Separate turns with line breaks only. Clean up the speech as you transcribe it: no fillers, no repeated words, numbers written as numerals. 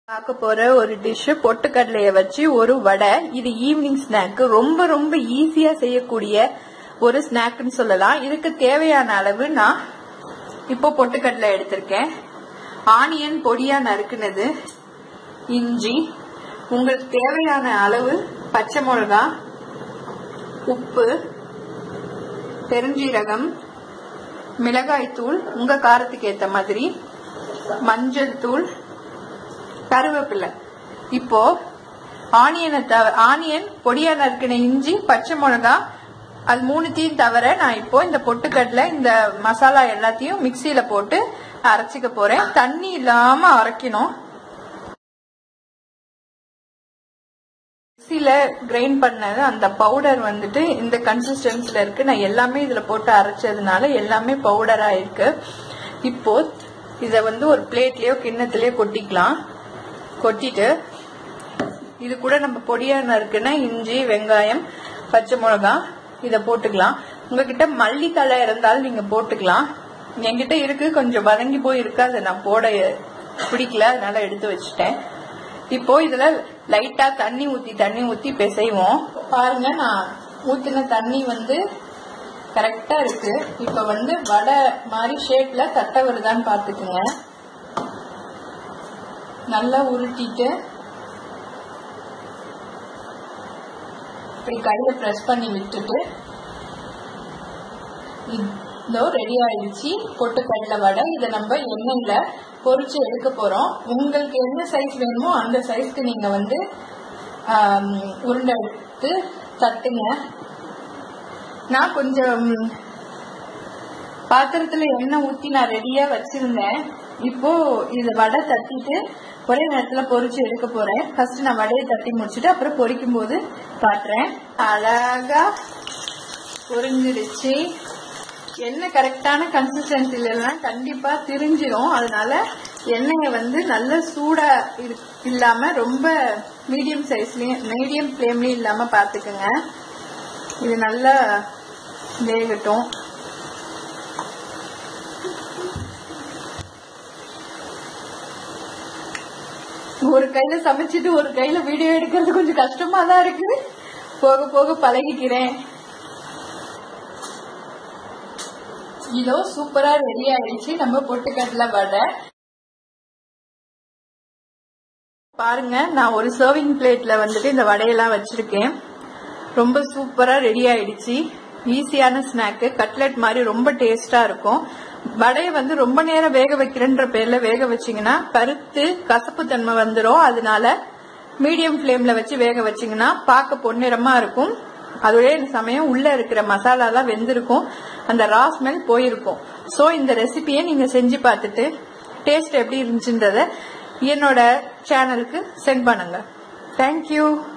பார்க்க போற ஒரு டிஷ் பொட்டுக்கடலைய வச்சு ஒரு வடை. இது ஈவினிங் ஸ்நாக். ரொம்ப ரொம்ப ஈஸியா செய்யக்கூடிய ஒரு ஸ்நாக்னு சொல்லலாம். இதுக்கு தேவையான அளவு நான் இப்போ பொட்டுக்கடலை எடுத்திருக்கேன். ஆனியன் பொடியா நறுக்குனது, இஞ்சி, உங்களுக்கு தேவையான அளவு பச்சை மிளகாய், உப்பு, பெருஞ்சீரகம், மிளகாய் தூள் உங்க காரத்துக்கு ஏத்த மாதிரி, மஞ்சள் தூள், கருவேப்பிலை. இப்போ ஆனியன் பொடியா நறுக்கின இஞ்சி, பச்சை மிளகாய், அது மூணுத்தையும் தவிர நான் இப்போ இந்த பொட்டுக்கடலை இந்த மசாலா எல்லாத்தையும் மிக்சியில போட்டு அரைச்சிக்க போறேன். தண்ணி இல்லாம அரைக்கணும். மிக்சியில கிரைண்ட் பண்ணது அந்த பவுடர் வந்துட்டு இந்த கன்சிஸ்டன்சில இருக்கு. நான் எல்லாமே இதுல போட்டு அரைச்சதுனால எல்லாமே பவுடரா இருக்கு. இப்போ இத ஒரு பிளேட்லயோ கிண்ணத்திலயோ கொட்டிக்கலாம். கொட்டிட்டு இது கூட நம்ம பொடியா நறுக்குன்னா இஞ்சி, வெங்காயம், பச்சை மிளகாய் இத போட்டுக்கலாம். உங்ககிட்ட மல்லித்தலை இருந்தாலும் நீங்க போட்டுக்கலாம். என்கிட்ட இருக்கு, கொஞ்சம் வதங்கி போய் இருக்கு, அதை நான் போட பிடிக்கல, அதனால எடுத்து வச்சுட்டேன். இப்போ இதுல லைட்டா தண்ணி ஊத்தி பிசைவோம். பாருங்க, நான் ஊத்தின தண்ணி கரெக்டா இருக்கு. இப்ப வடை மாதிரி ஷேப்ல தட்டை வருதான்னு பாத்துக்குங்க. நல்லா உருட்டிட்டு இப்படி கையில பிரஸ் பண்ணி விட்டுட்டு இதோ ரெடி ஆயிடுச்சு பொட்டுக்கடலை வடை. இதை நம்ம எண்ணெயில பொரிச்சு எடுக்க போறோம். உங்களுக்கு எந்த சைஸ் வேணுமோ அந்த சைஸ்க்கு நீங்க உருண்டை எடுத்து தட்டுங்க. நான் கொஞ்சம் பாத்திரத்துல எண்ணெய் ஊத்தி நான் ரெடியா வச்சிருந்தேன். இப்போ இது வடை தட்டிட்டு ஒரே நேரத்துல பொரிச்சு எடுக்க போறேன். ஃபர்ஸ்ட் நான் வடையை தட்டி முடிச்சுட்டு அப்புறம் பொரிக்கும் போது காட்டுறேன். அழகா பொரிஞ்சிடுச்சு. எண்ணெய் கரெக்டான கன்சிஸ்டன்சில எல்லாம் கண்டிப்பா திரிஞ்சிடும். அதனால எண்ணெய நல்ல சூடா இல்லாம ரொம்ப மீடியம் ஃபிளேம்லயும் இல்லாம பாத்துக்கோங்க. இது நல்லா வேகட்டும். ஒரு கையில சமைச்சிட்டு ஒரு கையில வீடியோ எடுக்கிறது கொஞ்சம் கஷ்டமா தான் இருக்கு. போக போக பழகிக்கிறேன். இதோ சூப்பரா ரெடி ஆயிடுச்சு நம்ம பொட்டுக்கடலை வடை. பாருங்க, நான் ஒரு சர்விங் பிளேட்ல இந்த வடையெல்லாம் வச்சிருக்கேன். ரொம்ப சூப்பரா ரெடி ஆயிடுச்சு. ஈஸியான ஸ்நாக்கு. கட்லெட் மாதிரி ரொம்ப டேஸ்டா இருக்கும். வடையை ரொம்ப நேரம் வேக வைக்கிறன்ற பேர்ல வேக வச்சீங்கன்னா கருத்து கசப்பு தன்மை வந்துடும். அதனால மீடியம் ஃபிளேம்ல வச்சு வேக வச்சீங்கன்னா பார்க்க பொன்னிறமா இருக்கும். அதோட சமயம் உள்ள இருக்கிற மசாலா எல்லாம் வெந்திருக்கும், அந்த ரா ஸ்மெல் போயிருக்கும். சோ இந்த ரெசிபியை நீங்க செஞ்சு பார்த்துட்டு டேஸ்ட் எப்படி இருந்துச்சுன்றத என்னோட சேனலுக்கு சென்ட் பண்ணுங்க. தேங்க்யூ.